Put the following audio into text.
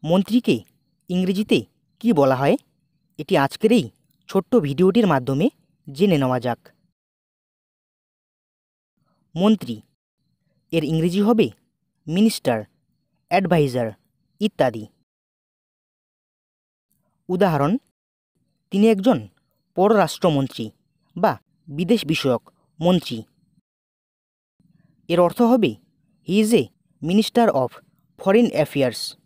মন্ত্রীকে ইংরেজিতে কি বলা হয় এটি আজকের এই ছোট্ট ভিডিওটির মাধ্যমে জেনে নেওয়া যাক। মন্ত্রী এর ইংরেজি হবে মিনিস্টার, অ্যাডভাইজার ইত্যাদি। উদাহরণ, তিনি একজন পররাষ্ট্রমন্ত্রী বা বিদেশ বিষয়ক মন্ত্রী। এর অর্থ হবে he is a minister of foreign affairs.